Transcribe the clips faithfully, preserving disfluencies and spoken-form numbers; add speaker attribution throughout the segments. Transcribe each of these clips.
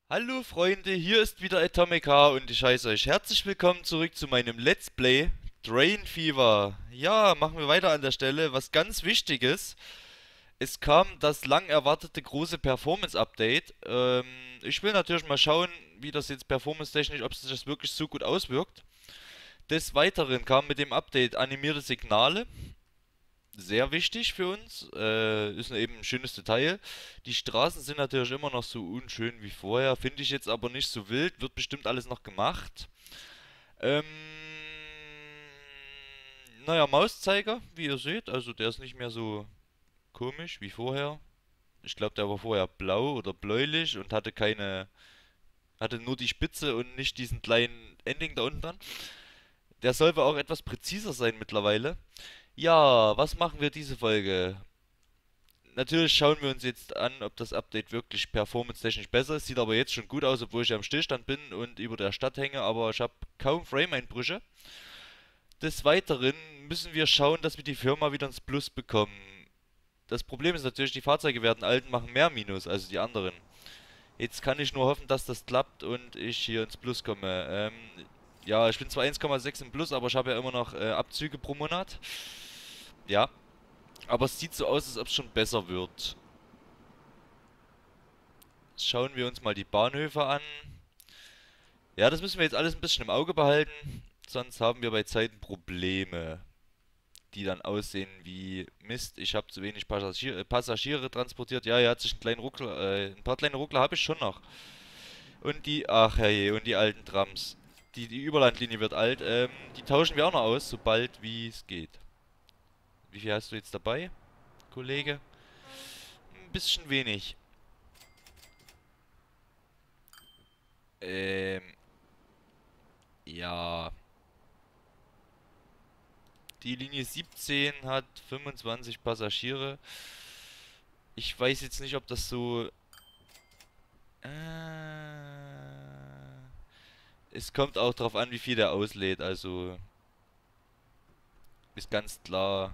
Speaker 1: Hallo Freunde, hier ist wieder Atomic H und ich heiße euch herzlich willkommen zurück zu meinem Let's Play Drain Fever. Ja, machen wir weiter an der Stelle. Was ganz Wichtiges, es kam das lang erwartete große Performance Update. Ähm, ich will natürlich mal schauen, wie das jetzt performance-technisch, ob sich das wirklich so gut auswirkt. Des Weiteren kam mit dem Update animierte Signale. Sehr wichtig für uns. Äh, ist eben ein schönes Detail. Die Straßen sind natürlich immer noch so unschön wie vorher. Finde ich jetzt aber nicht so wild. Wird bestimmt alles noch gemacht. Ähm, naja, Mauszeiger, wie ihr seht. Also der ist nicht mehr so komisch wie vorher. Ich glaube, der war vorher blau oder bläulich und hatte keine, hatte nur die Spitze und nicht diesen kleinen Ending da unten dran. Der soll wohl auch etwas präziser sein mittlerweile. Ja, was machen wir diese Folge? Natürlich schauen wir uns jetzt an, ob das Update wirklich performance-technisch besser ist. Sieht aber jetzt schon gut aus, obwohl ich ja im Stillstand bin und über der Stadt hänge, aber ich habe kaum Frame-Einbrüche. Des Weiteren müssen wir schauen, dass wir die Firma wieder ins Plus bekommen. Das Problem ist natürlich, die Fahrzeuge werden alt und machen mehr Minus, also die anderen. Jetzt kann ich nur hoffen, dass das klappt und ich hier ins Plus komme. Ähm, ja, ich bin zwar eins Komma sechs im Plus, aber ich habe ja immer noch äh, Abzüge pro Monat. Ja, aber es sieht so aus, als ob es schon besser wird. Schauen wir uns mal die Bahnhöfe an. Ja, das müssen wir jetzt alles ein bisschen im Auge behalten, sonst haben wir bei Zeiten Probleme, die dann aussehen wie Mist. Ich habe zu wenig Passagier äh, Passagiere transportiert. Ja, hier hat sich ein kleinen Ruckler, äh, ein paar kleine Ruckler habe ich schon noch. Und die, ach herrje, und die alten Trams. Die, die Überlandlinie wird alt. Ähm, die tauschen wir auch noch aus, sobald wie es geht. Wie viel hast du jetzt dabei, Kollege? Ein bisschen wenig. Ähm, ja. Die Linie siebzehn hat fünfundzwanzig Passagiere. Ich weiß jetzt nicht, ob das so... Äh, es kommt auch darauf an, wie viel der auslädt. Also ist ganz klar.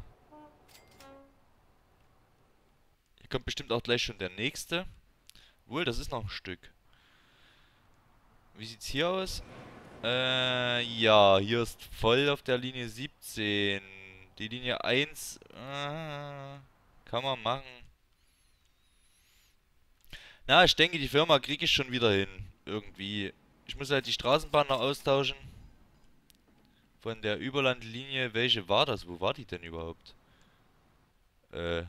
Speaker 1: Hier kommt bestimmt auch gleich schon der nächste. Wohl, das ist noch ein Stück. Wie sieht's hier aus? Äh, ja, hier ist voll auf der Linie siebzehn. Die Linie eins, äh, kann man machen. Na, ich denke, die Firma kriege ich schon wieder hin. Irgendwie. Ich muss halt die Straßenbahn noch austauschen. Von der Überlandlinie. Welche war das? Wo war die denn überhaupt? Äh.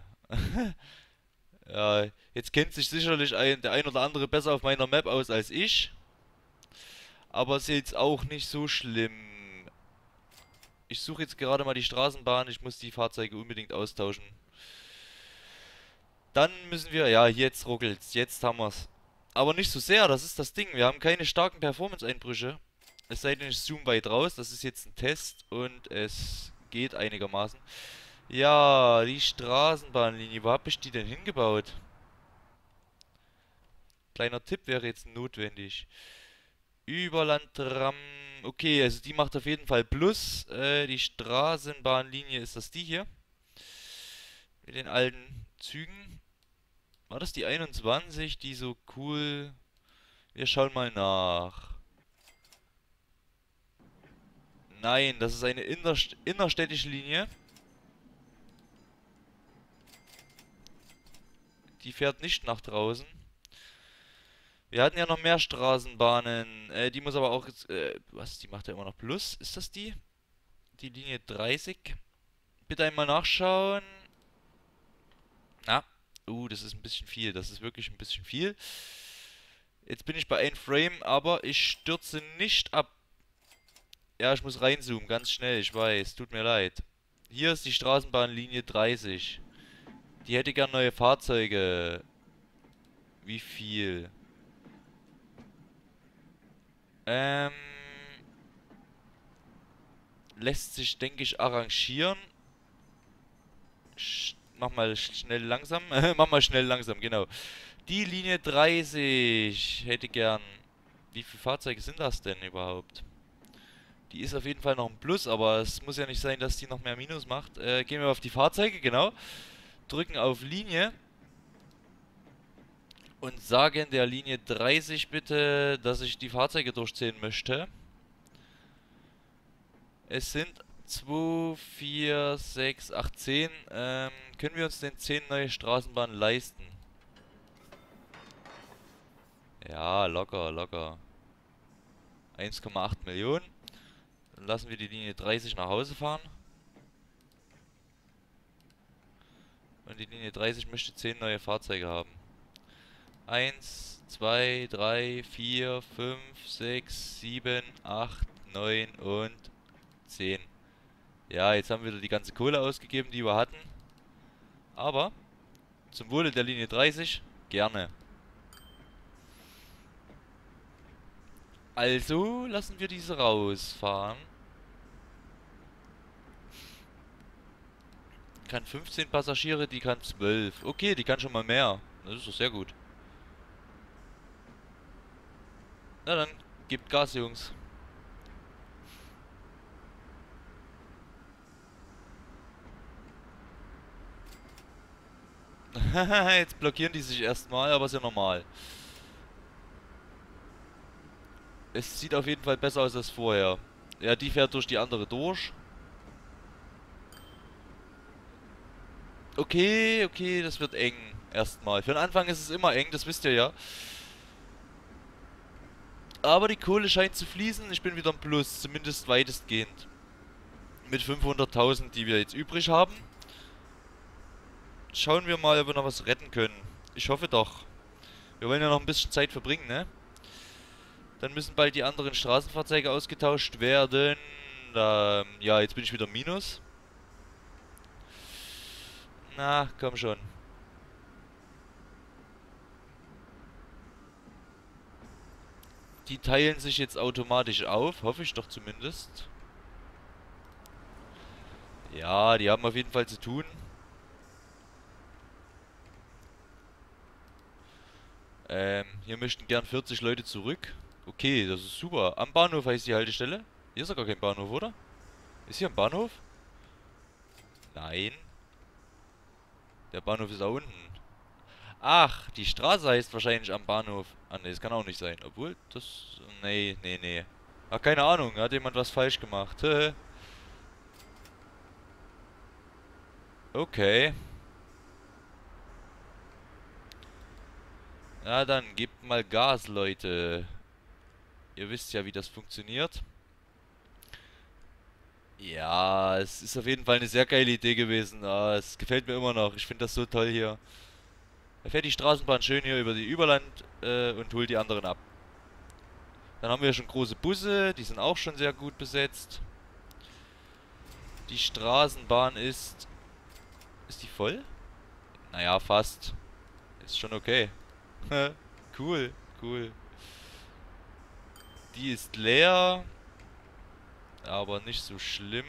Speaker 1: Ja, jetzt kennt sich sicherlich ein, der ein oder andere besser auf meiner Map aus als ich. Aber ist jetzt auch nicht so schlimm. Ich suche jetzt gerade mal die Straßenbahn. Ich muss die Fahrzeuge unbedingt austauschen. Dann müssen wir, ja, jetzt ruckelt's. Jetzt haben wir's. Aber nicht so sehr, das ist das Ding. Wir haben keine starken Performance-Einbrüche. Es sei denn, ich zoome weit raus. Das ist jetzt ein Test und es geht einigermaßen. Ja, die Straßenbahnlinie. Wo habe ich die denn hingebaut? Kleiner Tipp wäre jetzt notwendig. Überlandtram. Okay, also die macht auf jeden Fall Plus. Äh, die Straßenbahnlinie, ist das die hier? Mit den alten Zügen. War das die einundzwanzig, die so cool... Wir schauen mal nach. Nein, das ist eine innerst innerstädtische Linie. Die fährt nicht nach draußen. Wir hatten ja noch mehr Straßenbahnen. Äh, die muss aber auch... jetzt, Äh, was? Die macht ja immer noch Plus. Ist das die? Die Linie dreißig? Bitte einmal nachschauen. Ah. Uh, das ist ein bisschen viel. Das ist wirklich ein bisschen viel. Jetzt bin ich bei ein Frame, aber ich stürze nicht ab. Ja, ich muss reinzoomen, ganz schnell, ich weiß. Tut mir leid. Hier ist die Straßenbahnlinie dreißig. Die hätte gern neue Fahrzeuge. Wie viel? Ähm, lässt sich, denke ich, arrangieren. Sch mach mal schnell langsam. Mach mal schnell langsam, genau. Die Linie dreißig hätte gern. Wie viele Fahrzeuge sind das denn überhaupt? Die ist auf jeden Fall noch ein Plus, aber es muss ja nicht sein, dass die noch mehr Minus macht. Äh, gehen wir auf die Fahrzeuge, genau. Drücken auf Linie. Und sage in der Linie dreißig bitte, dass ich die Fahrzeuge durchzählen möchte. Es sind zwei, vier, sechs, acht, zehn. Ähm, können wir uns denn zehn neue Straßenbahnen leisten? Ja, locker, locker. eins Komma acht Millionen. Dann lassen wir die Linie dreißig nach Hause fahren. Und die Linie dreißig möchte zehn neue Fahrzeuge haben. eins, zwei, drei, vier, fünf, sechs, sieben, acht, neun und zehn. Ja, jetzt haben wir wieder die ganze Kohle ausgegeben, die wir hatten. Aber zum Wohle der Linie dreißig, gerne. Also lassen wir diese rausfahren. Kann fünfzehn Passagiere, die kann zwölf. Okay, die kann schon mal mehr. Das ist doch sehr gut. Na dann, gebt Gas, Jungs. Jetzt blockieren die sich erstmal, aber ist ja normal. Es sieht auf jeden Fall besser aus als vorher. Ja, die fährt durch die andere durch. Okay, okay, das wird eng. Erstmal. Für den Anfang ist es immer eng, das wisst ihr ja. Aber die Kohle scheint zu fließen. Ich bin wieder im Plus, zumindest weitestgehend. Mit fünfhunderttausend, die wir jetzt übrig haben. Schauen wir mal, ob wir noch was retten können. Ich hoffe doch. Wir wollen ja noch ein bisschen Zeit verbringen, ne? Dann müssen bald die anderen Straßenfahrzeuge ausgetauscht werden. Ähm, ja, jetzt bin ich wieder Minus. Na, komm schon. Die teilen sich jetzt automatisch auf, hoffe ich doch zumindest. Ja, die haben auf jeden Fall zu tun. Ähm, hier möchten gern vierzig Leute zurück. Okay, das ist super. Am Bahnhof heißt die Haltestelle. Hier ist ja gar kein Bahnhof, oder? Ist hier ein Bahnhof? Nein. Der Bahnhof ist da unten. Ach, die Straße heißt wahrscheinlich am Bahnhof. Ah, ne, das kann auch nicht sein. Obwohl, das... Nee, nee, nee. Ach, keine Ahnung. Hat jemand was falsch gemacht. Okay. Na dann, gebt mal Gas, Leute. Ihr wisst ja, wie das funktioniert. Ja, es ist auf jeden Fall eine sehr geile Idee gewesen. Ah, es gefällt mir immer noch. Ich finde das so toll hier. Da fährt die Straßenbahn schön hier über die Überland äh, und holt die anderen ab. Dann haben wir schon große Busse, die sind auch schon sehr gut besetzt. Die Straßenbahn ist... Ist die voll? Naja, fast. Ist schon okay. Cool, cool. Die ist leer, aber nicht so schlimm.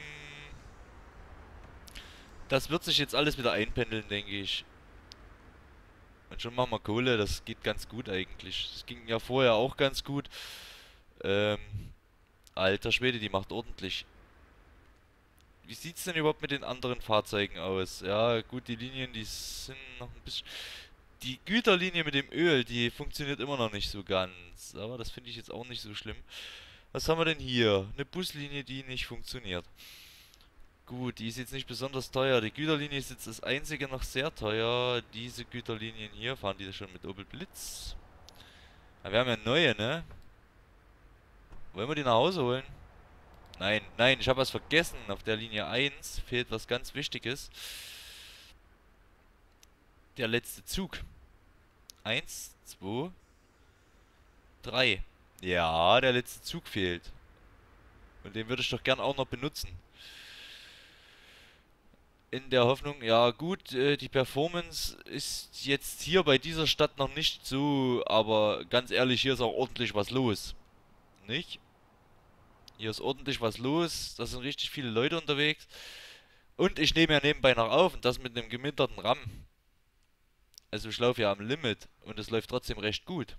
Speaker 1: Das wird sich jetzt alles wieder einpendeln, denke ich. Und schon machen wir Kohle, das geht ganz gut eigentlich. Das ging ja vorher auch ganz gut. Ähm, alter Schwede, die macht ordentlich. Wie sieht's denn überhaupt mit den anderen Fahrzeugen aus? Ja, gut, die Linien, die sind noch ein bisschen... Die Güterlinie mit dem Öl, die funktioniert immer noch nicht so ganz. Aber das finde ich jetzt auch nicht so schlimm. Was haben wir denn hier? Eine Buslinie, die nicht funktioniert. Gut, die ist jetzt nicht besonders teuer. Die Güterlinie ist jetzt das einzige noch sehr teuer. Diese Güterlinien hier, fahren die schon mit Opel Blitz? Ja, wir haben ja neue, ne? Wollen wir die nach Hause holen? Nein, nein, ich habe was vergessen. Auf der Linie eins fehlt was ganz Wichtiges. Der letzte Zug. Eins, zwei, drei. Ja, der letzte Zug fehlt. Und den würde ich doch gern auch noch benutzen. In der Hoffnung, ja gut, äh, die Performance ist jetzt hier bei dieser Stadt noch nicht so, aber ganz ehrlich, hier ist auch ordentlich was los. Nicht? Hier ist ordentlich was los, da sind richtig viele Leute unterwegs. Und ich nehme ja nebenbei noch auf und das mit einem gemilderten RAM. Also ich laufe ja am Limit und es läuft trotzdem recht gut.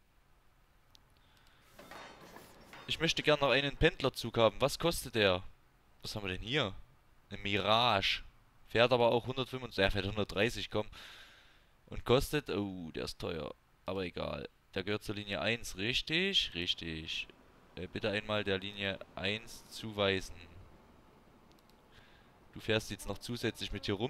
Speaker 1: Ich möchte gerne noch einen Pendlerzug haben. Was kostet der? Was haben wir denn hier? Eine Mirage. Fährt aber auch hundertfünfundzwanzig, er fährt hundertdreißig, komm. Und kostet, oh, der ist teuer. Aber egal. Der gehört zur Linie eins, richtig? Richtig. Äh, bitte einmal der Linie eins zuweisen. Du fährst jetzt noch zusätzlich mit hier rum.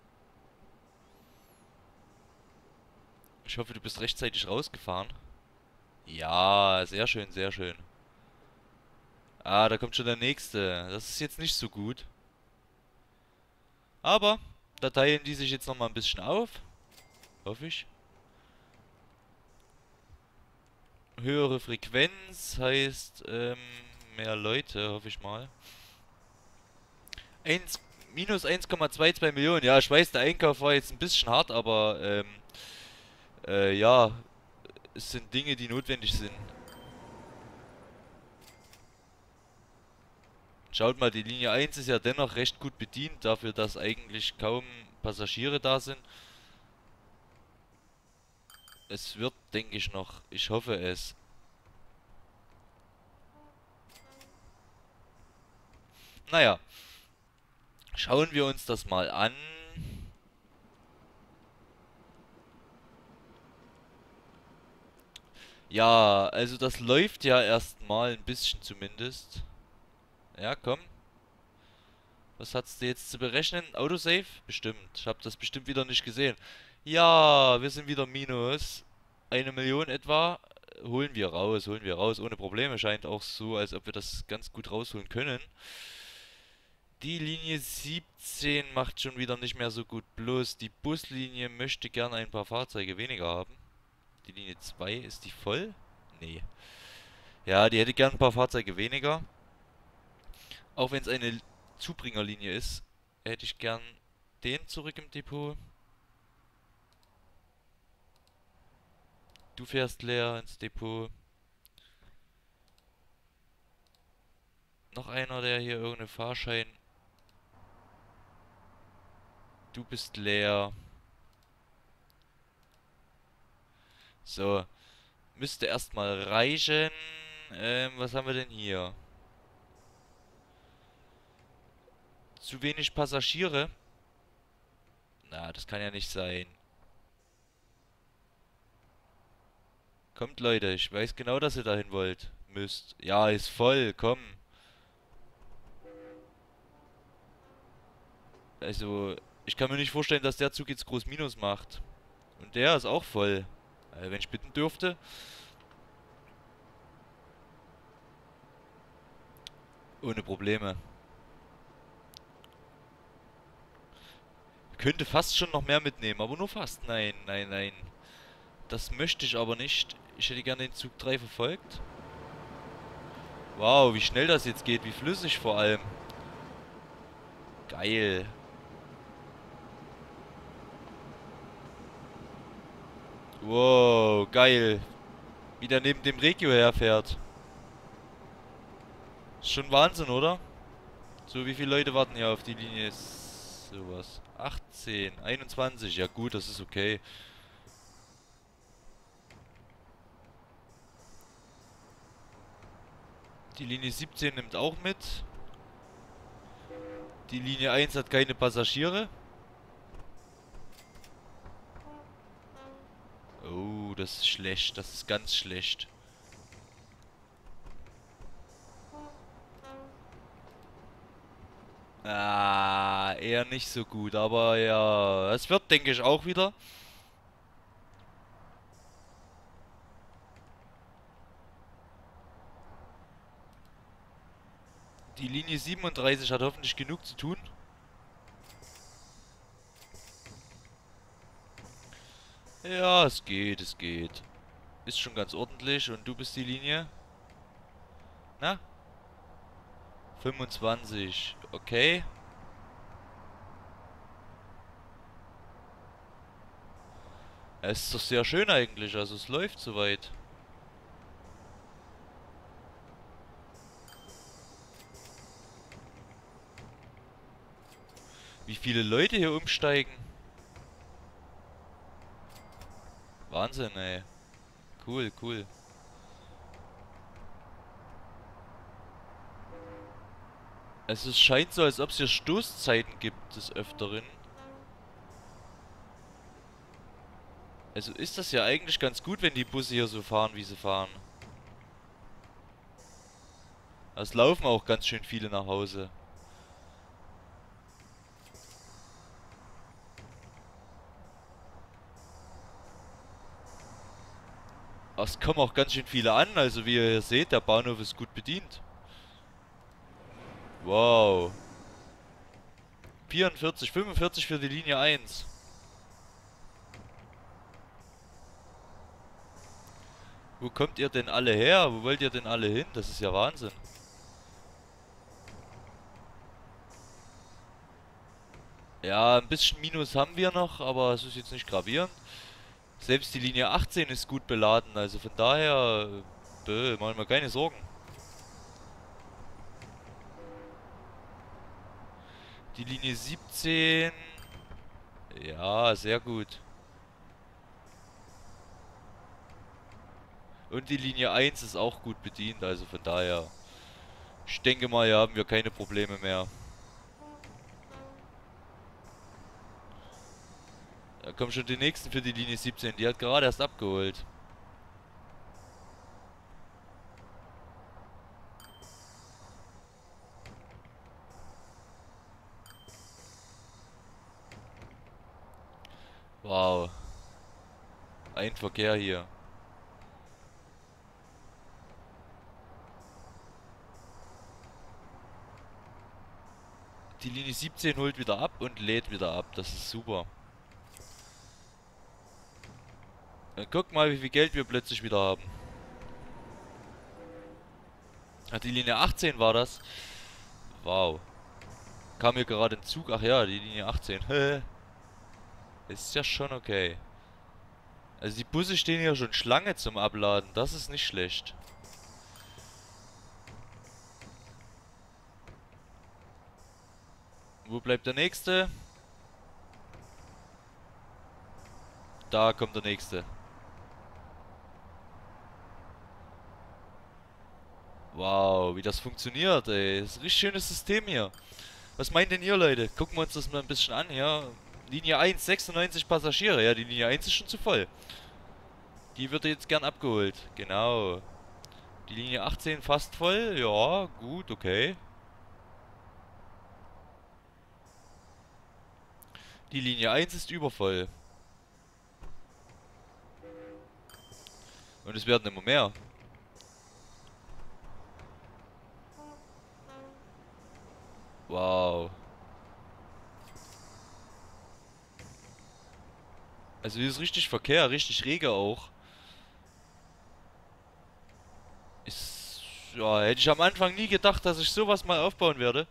Speaker 1: Ich hoffe, du bist rechtzeitig rausgefahren. Ja, sehr schön, sehr schön. Ah, da kommt schon der nächste. Das ist jetzt nicht so gut. Aber da teilen die sich jetzt nochmal ein bisschen auf. Hoffe ich. Höhere Frequenz heißt ähm, mehr Leute, hoffe ich mal. eins, minus eins Komma zweiundzwanzig Millionen. Ja, ich weiß, der Einkauf war jetzt ein bisschen hart, aber ähm, äh, ja, es sind Dinge, die notwendig sind. Schaut mal, die Linie eins ist ja dennoch recht gut bedient, dafür, dass eigentlich kaum Passagiere da sind. Es wird, denke ich noch. Ich hoffe es. Naja, schauen wir uns das mal an. Ja, also das läuft ja erstmal ein bisschen zumindest. Ja, komm. Was hat's dir jetzt zu berechnen? Autosave? Bestimmt. Ich habe das bestimmt wieder nicht gesehen. Ja, wir sind wieder minus. Eine Million etwa. Holen wir raus, holen wir raus. Ohne Probleme. Scheint auch so, als ob wir das ganz gut rausholen können. Die Linie siebzehn macht schon wieder nicht mehr so gut. Bloß die Buslinie möchte gerne ein paar Fahrzeuge weniger haben. Die Linie zwei, ist die voll? Nee. Ja, die hätte gern ein paar Fahrzeuge weniger. Auch wenn es eine Zubringerlinie ist, hätte ich gern den zurück im Depot. Du fährst leer ins Depot. Noch einer, der hier irgendeine Fahrschein. Du bist leer. So. Müsste erstmal reichen. Ähm, was haben wir denn hier? Zu wenig Passagiere? Na, das kann ja nicht sein. Kommt, Leute, ich weiß genau, dass ihr dahin wollt. Müsst. Ja, ist voll, komm. Also, ich kann mir nicht vorstellen, dass der Zug jetzt groß Minus macht. Und der ist auch voll. Also, wenn ich bitten dürfte. Ohne Probleme. Könnte fast schon noch mehr mitnehmen, aber nur fast. Nein, nein, nein. Das möchte ich aber nicht. Ich hätte gerne den Zug drei verfolgt. Wow, wie schnell das jetzt geht, wie flüssig vor allem. Geil. Wow, geil. Wie der neben dem Regio herfährt. Ist schon Wahnsinn, oder? So, wie viele Leute warten hier auf die Linie? Sowas. achtzehn, einundzwanzig. Ja gut, das ist okay. Die Linie siebzehn nimmt auch mit. Die Linie eins hat keine Passagiere. Oh, das ist schlecht. Das ist ganz schlecht. Ah, eher nicht so gut. Aber ja, es wird, denke ich, auch wieder. Die Linie siebenunddreißig hat hoffentlich genug zu tun. Ja, es geht, es geht. Ist schon ganz ordentlich. Und du bist die Linie? Na? fünfundzwanzig. Okay. Es ist doch sehr schön eigentlich. Also es läuft soweit. Wie viele Leute hier umsteigen. Wahnsinn, ey. Cool, cool. Es ist, scheint so, als ob es hier Stoßzeiten gibt des Öfteren. Also ist das ja eigentlich ganz gut, wenn die Busse hier so fahren, wie sie fahren. Es laufen auch ganz schön viele nach Hause. Es kommen auch ganz schön viele an, also wie ihr hier seht, der Bahnhof ist gut bedient. Wow. vierundvierzig, fünfundvierzig für die Linie eins. Wo kommt ihr denn alle her? Wo wollt ihr denn alle hin? Das ist ja Wahnsinn. Ja, ein bisschen Minus haben wir noch, aber es ist jetzt nicht gravierend. Selbst die Linie achtzehn ist gut beladen, also von daher, bäh, machen wir keine Sorgen. Die Linie siebzehn, ja, sehr gut. Und die Linie eins ist auch gut bedient, also von daher, ich denke mal, hier haben wir keine Probleme mehr. Da kommen schon die nächsten für die Linie siebzehn, die hat gerade erst abgeholt. Wow. Ein Verkehr hier. Die Linie siebzehn holt wieder ab und lädt wieder ab. Das ist super. Dann guck mal, wie viel Geld wir plötzlich wieder haben. Ach, die Linie achtzehn war das. Wow. Kam hier gerade ein Zug. Ach ja, die Linie achtzehn. Ist ja schon okay. Also die Busse stehen hier schon Schlange zum Abladen. Das ist nicht schlecht. Wo bleibt der nächste? Da kommt der nächste. Wow, wie das funktioniert, ey. Das ist ein richtig schönes System hier. Was meint denn ihr, Leute? Gucken wir uns das mal ein bisschen an, ja. Linie eins, sechsundneunzig Passagiere. Ja, die Linie eins ist schon zu voll. Die wird jetzt gern abgeholt. Genau. Die Linie achtzehn fast voll. Ja, gut, okay. Die Linie eins ist übervoll. Und es werden immer mehr. Wow. Also hier ist richtig Verkehr, richtig rege auch. Ist, ja, hätte ich am Anfang nie gedacht, dass ich sowas mal aufbauen werde.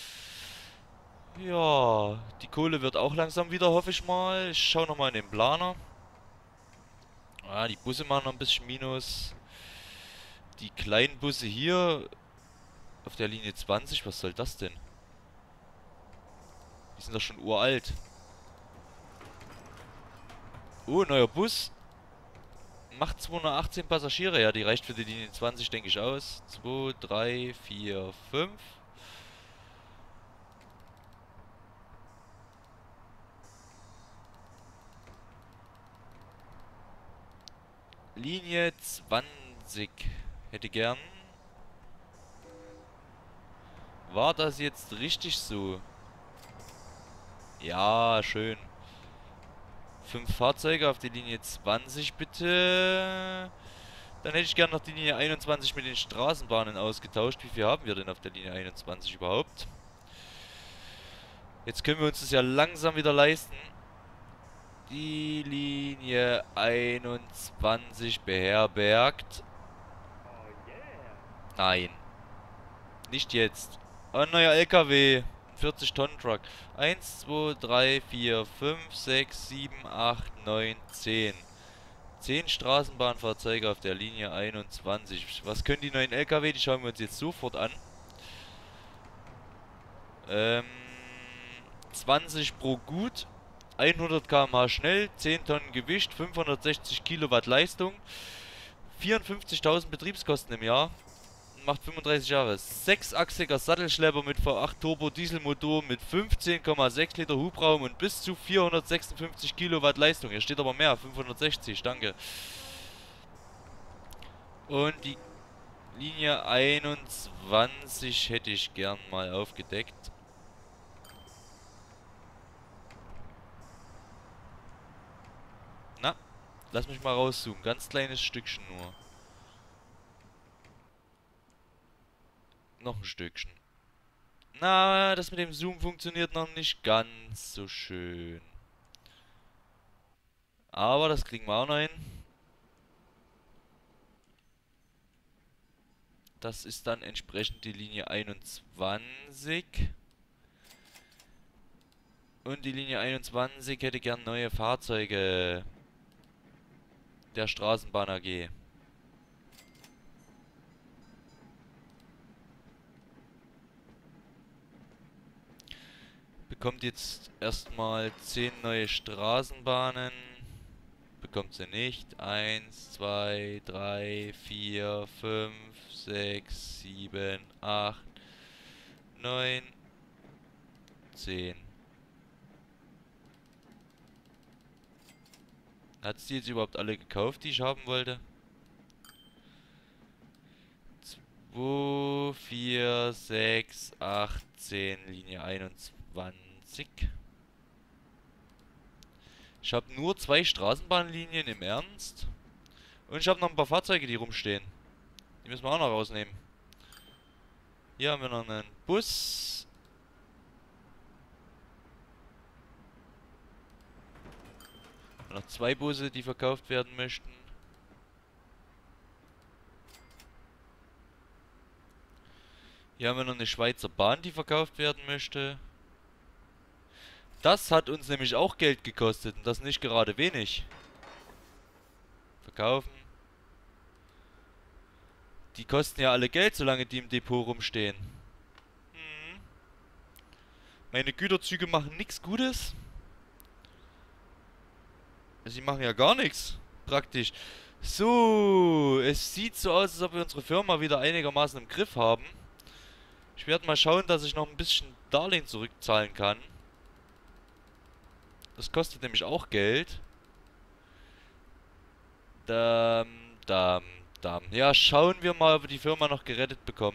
Speaker 1: Ja, die Kohle wird auch langsam wieder, hoffe ich mal. Ich schaue nochmal in den Planer. Ah, die Busse machen noch ein bisschen Minus. Die kleinen Busse hier auf der Linie zwanzig, was soll das denn? Die sind doch schon uralt. Oh, neuer Bus. Macht zweihundertachtzehn Passagiere. Ja, die reicht für die Linie zwanzig, denke ich, aus. zwei, drei, vier, fünf. Linie zwanzig. Hätte gern. War das jetzt richtig so? Ja, schön. Fünf Fahrzeuge auf die Linie zwanzig, bitte. Dann hätte ich gern noch die Linie einundzwanzig mit den Straßenbahnen ausgetauscht. Wie viel haben wir denn auf der Linie einundzwanzig überhaupt? Jetzt können wir uns das ja langsam wieder leisten. Die Linie einundzwanzig beherbergt. Nein. Nicht jetzt. Oh, ein neuer L K W. vierzig Tonnen Truck. eins, zwei, drei, vier, fünf, sechs, sieben, acht, neun, zehn. zehn Straßenbahnfahrzeuge auf der Linie einundzwanzig. Was können die neuen L K W? Die schauen wir uns jetzt sofort an. Ähm, zwanzig pro Gut. hundert Kilometer pro Stunde schnell. zehn Tonnen Gewicht. fünfhundertsechzig Kilowatt Leistung. vierundfünfzigtausend Betriebskosten im Jahr. macht fünfunddreißig Jahre. Sechsachsiger Sattelschlepper mit V acht Turbo Dieselmotor mit fünfzehn Komma sechs Liter Hubraum und bis zu vierhundertsechsundfünfzig Kilowatt Leistung. Hier steht aber mehr, fünfhundertsechzig, danke. Und die Linie einundzwanzig hätte ich gern mal aufgedeckt. Na, lass mich mal rauszoomen. Ganz kleines Stückchen nur. Noch ein Stückchen. Na, das mit dem Zoom funktioniert noch nicht ganz so schön. Aber das kriegen wir auch noch hin. Das ist dann entsprechend die Linie einundzwanzig. Und die Linie einundzwanzig hätte gern neue Fahrzeuge der Straßenbahn A G. Bekommt jetzt erstmal zehn neue Straßenbahnen. Bekommt sie nicht. eins, zwei, drei, vier, fünf, sechs, sieben, acht, neun, zehn. Hat sie jetzt überhaupt alle gekauft, die ich haben wollte? zwei, vier, sechs, acht, zehn, Linie einundzwanzig. Ich habe nur zwei Straßenbahnlinien im Ernst. Und ich habe noch ein paar Fahrzeuge, die rumstehen. Die müssen wir auch noch rausnehmen. Hier haben wir noch einen Bus. Noch zwei Busse, die verkauft werden möchten. Hier haben wir noch eine Schweizer Bahn, die verkauft werden möchte. Das hat uns nämlich auch Geld gekostet und das nicht gerade wenig. Verkaufen. Die kosten ja alle Geld, solange die im Depot rumstehen. Hm. Meine Güterzüge machen nichts Gutes. Sie machen ja gar nichts. Praktisch. So, es sieht so aus, als ob wir unsere Firma wieder einigermaßen im Griff haben. Ich werde mal schauen, dass ich noch ein bisschen Darlehen zurückzahlen kann. Das kostet nämlich auch Geld. Dam, dam, dam. Ja, schauen wir mal, ob wir die Firma noch gerettet bekommen.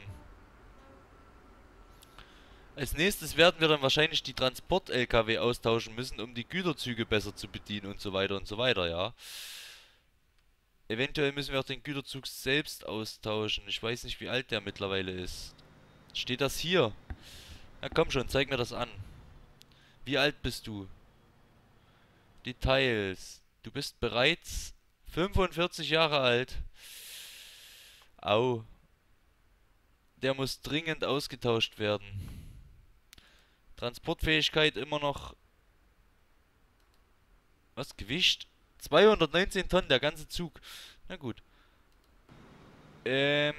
Speaker 1: Als nächstes werden wir dann wahrscheinlich die Transport-L K W austauschen müssen, um die Güterzüge besser zu bedienen und so weiter und so weiter, ja. Eventuell müssen wir auch den Güterzug selbst austauschen. Ich weiß nicht, wie alt der mittlerweile ist. Steht das hier? Na komm schon, zeig mir das an. Wie alt bist du? Details. Du bist bereits fünfundvierzig Jahre alt. Au. Der muss dringend ausgetauscht werden. Transportfähigkeit immer noch... Was? Gewicht? zweihundertneunzehn Tonnen, der ganze Zug. Na gut. Ähm...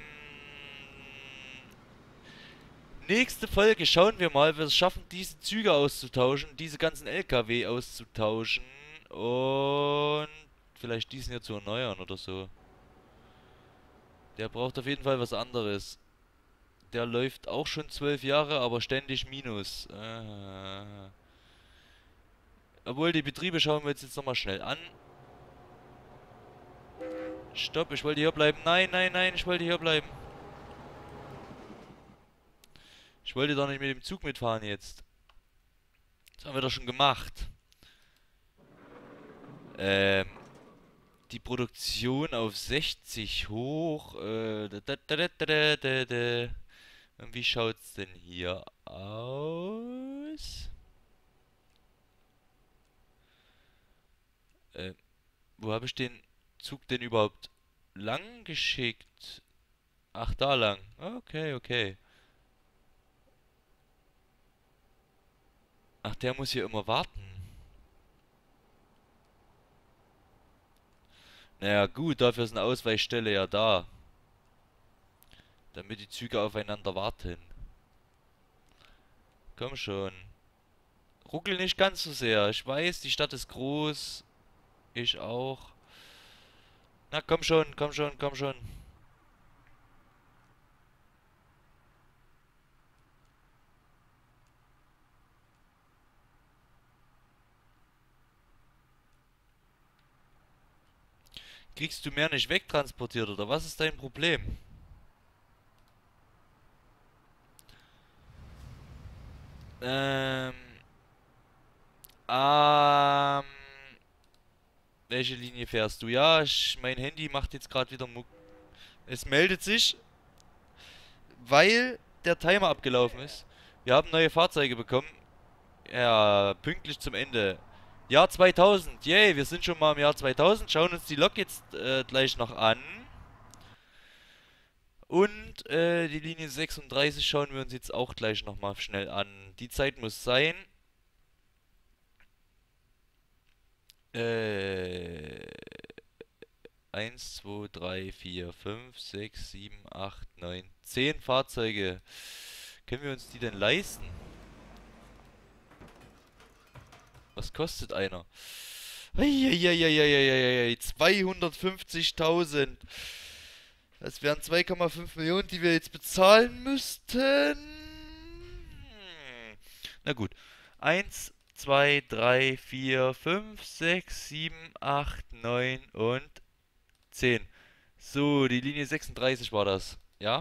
Speaker 1: Nächste Folge schauen wir mal, wir es schaffen, diese Züge auszutauschen, diese ganzen L K W auszutauschen und vielleicht diesen hier zu erneuern oder so. Der braucht auf jeden Fall was anderes. Der läuft auch schon zwölf Jahre, aber ständig Minus. Äh. Obwohl, die Betriebe schauen wir uns jetzt nochmal schnell an. Stopp, ich wollte hier bleiben. Nein, nein, nein, ich wollte hier bleiben. Ich wollte doch nicht mit dem Zug mitfahren jetzt. Das haben wir doch schon gemacht. Ähm, die Produktion auf sechzig hoch. Äh, da, da, da, da, da, da, da. Und wie schaut's denn hier aus? Äh, wo habe ich den Zug denn überhaupt lang geschickt? Ach, da lang. Okay, okay. Ach, der muss hier immer warten. Naja, gut, dafür ist eine Ausweichstelle ja da. Damit die Züge aufeinander warten. Komm schon. Ruckel nicht ganz so sehr. Ich weiß, die Stadt ist groß. Ich auch. Na, komm schon, komm schon, komm schon. Kriegst du mehr nicht wegtransportiert oder was ist dein Problem? Ähm, ähm, welche Linie fährst du? Ja, ich, mein Handy macht jetzt gerade wieder Muck. Es meldet sich, weil der Timer abgelaufen ist. Wir haben neue Fahrzeuge bekommen. Ja, pünktlich zum Ende. Jahr zweitausend. Yay, wir sind schon mal im Jahr zweitausend. Schauen uns die Lok jetzt äh, gleich noch an. Und äh, die Linie sechsunddreißig schauen wir uns jetzt auch gleich nochmal schnell an. Die Zeit muss sein. Äh, eins, zwei, drei, vier, fünf, sechs, sieben, acht, neun, zehn Fahrzeuge. Können wir uns die denn leisten? Was kostet einer? Eieieiei, zweihundertfünfzigtausend. Das wären zwei Komma fünf Millionen, die wir jetzt bezahlen müssten. Hm. Na gut. Eins, zwei, drei, vier, fünf, sechs, sieben, acht, neun und zehn. So, die Linie sechsunddreißig war das. Ja?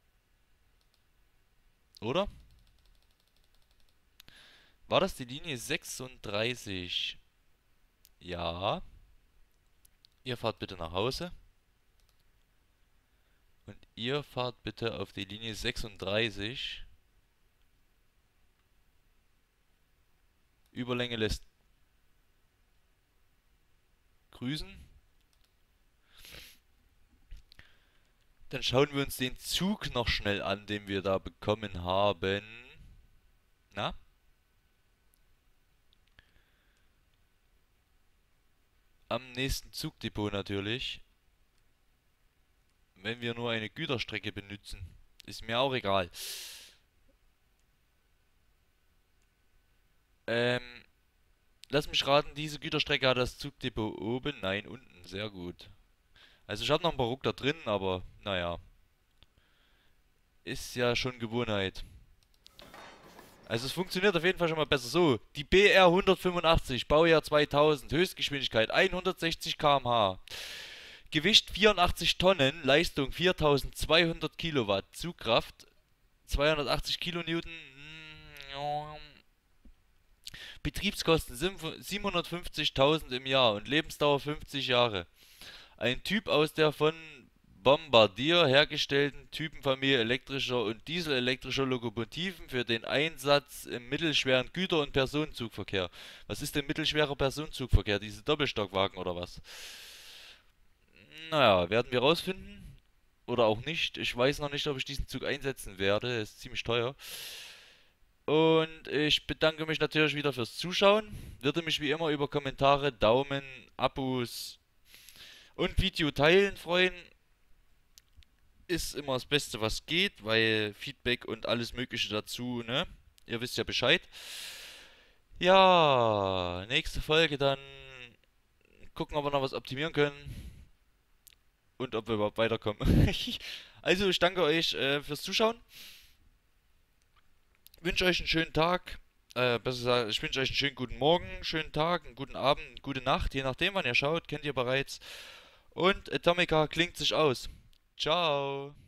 Speaker 1: Oder? War das die Linie sechsunddreißig? Ja. Ihr fahrt bitte nach Hause. Und ihr fahrt bitte auf die Linie sechsunddreißig. Überlänge lässt grüßen. Dann schauen wir uns den Zug noch schnell an, den wir da bekommen haben. Na? Am nächsten Zugdepot natürlich. Wenn wir nur eine Güterstrecke benutzen. Ist mir auch egal. Ähm, lass mich raten, diese Güterstrecke hat das Zugdepot oben? Nein, unten. Sehr gut. Also ich habe noch ein paar Ruck da drin, aber naja. Ist ja schon Gewohnheit. Also es funktioniert auf jeden Fall schon mal besser. So, die B R hundertfünfundachtzig, Baujahr zweitausend, Höchstgeschwindigkeit hundertsechzig Kilometer pro Stunde. Gewicht vierundachtzig Tonnen, Leistung viertausendzweihundert Kilowatt, Zugkraft zweihundertachtzig Kilonewton, Betriebskosten siebenhundertfünfzigtausend im Jahr und Lebensdauer fünfzig Jahre. Ein Typ aus der von Bombardier hergestellten Typenfamilie elektrischer und dieselelektrischer Lokomotiven für den Einsatz im mittelschweren Güter- und Personenzugverkehr. Was ist denn mittelschwerer Personenzugverkehr? Diese Doppelstockwagen oder was? Naja, werden wir rausfinden. Oder auch nicht. Ich weiß noch nicht, ob ich diesen Zug einsetzen werde. Ist ziemlich teuer. Und ich bedanke mich natürlich wieder fürs Zuschauen. Würde mich wie immer über Kommentare, Daumen, Abos und Video teilen freuen. Ist immer das Beste, was geht, weil Feedback und alles Mögliche dazu, ne? Ihr wisst ja Bescheid. Ja, nächste Folge dann gucken, ob wir noch was optimieren können und ob wir überhaupt weiterkommen. Also, ich danke euch äh, fürs Zuschauen. Wünsche euch einen schönen Tag. Äh, besser gesagt, ich wünsche euch einen schönen guten Morgen, schönen Tag, einen guten Abend, gute Nacht, je nachdem, wann ihr schaut, kennt ihr bereits. Und Atomica klingt sich aus. Ciao.